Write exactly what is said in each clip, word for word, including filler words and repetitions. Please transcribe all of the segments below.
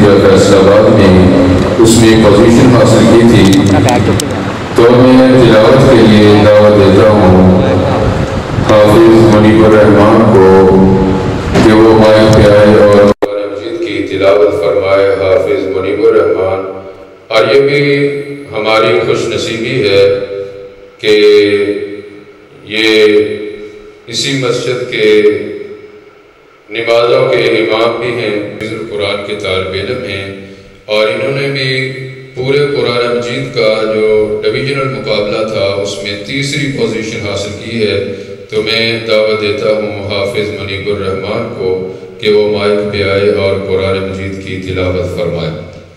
किया फैसलाबाद में, उसमें पोजीशन हासिल की थी। तो मैं तिलावत के लिए दावत देता हूँ हाफिज़ मुनीबुर रहमान को कि वो माइक पे आए और मजीद की तिलावत फरमाए। हाफिज़ मुनीबुर रहमान। और ये भी हमारी खुश नसीबी है कि ये इसी मस्जिद के नमाज़ों के इमाम भी हैं, कुरान के तालिब इल्म हैं, और इन्होंने भी पूरे कुरान मजीद का जो डिवीजनल मुकाबला था उसमें तीसरी पोजीशन हासिल की है। तो मैं दावत देता हूँ हाफिज़ मुनीबुर रहमान को कि वो माइक पे आए और कुरान मजीद की तिलावत फरमाए।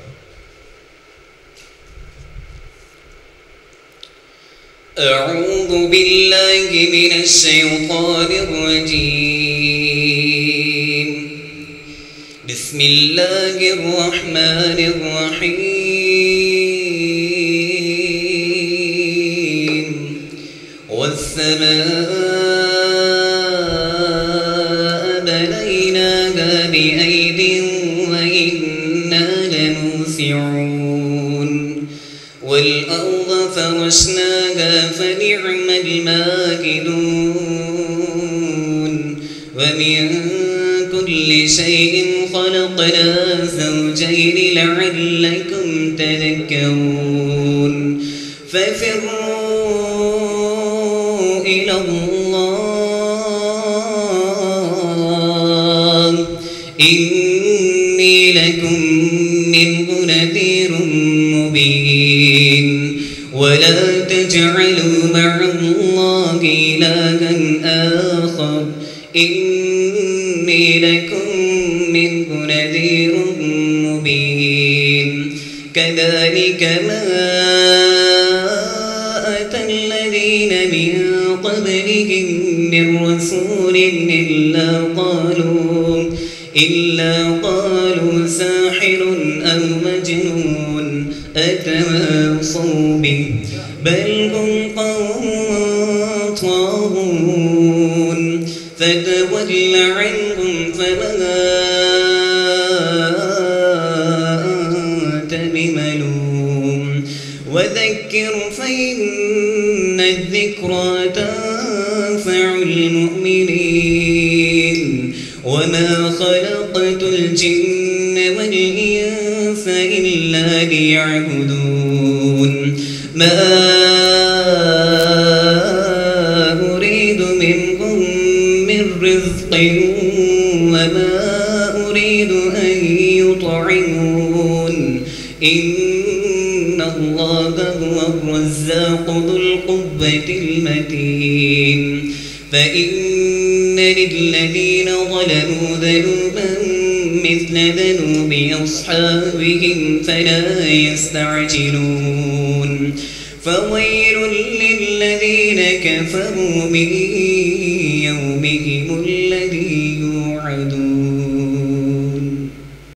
अऊज़ु बिल्लाहि मिनश शैतानिर रजीम। बिस्मिल्लाहिर रहमानिर रहीम। वस्समाअ बनैनाहा बिअयदिन व इन्ना लमूसिऊन। वल-अर्ज़ फरशनाहा फनिअमल माकिदून। वमिन कुल्लि शैइन खलक़ना ज़ौजैन लअल्लकुम तज़क्करून। फफ़िर्रू इलल्लाह इन्नी लकुम मिन्हु नज़ीरुम मुबीन। वला तजअलू मअल्लाहि इलाहन आखर इन्नी लकुम मिन्हु नज़ीरुम मुबीन। कज़ालिक मा अतल्लज़ीन मिन क़ब्लिहिम मिन रसूलिन इल्ला क़ालू इल्ला क़ालू साहिरुन अव मजनून अतवासौ बिहि बल हुम क़ौमुन ताग़ून। فتول عنهم فما أنت بملوم وذكر فإن الذكرى تنفع المؤمنين وما خلقت الجن والإنس إلا ليعبدون ما رزق وما أريد أن يطعمون إن الله هو الرزاق ذو القوة المتين. فإن للذين ظلموا ذنوبا مثل ذنوب أصحابهم فلا يستعجلون. فويل للذين كفروا من يومهم الذي يوعدون.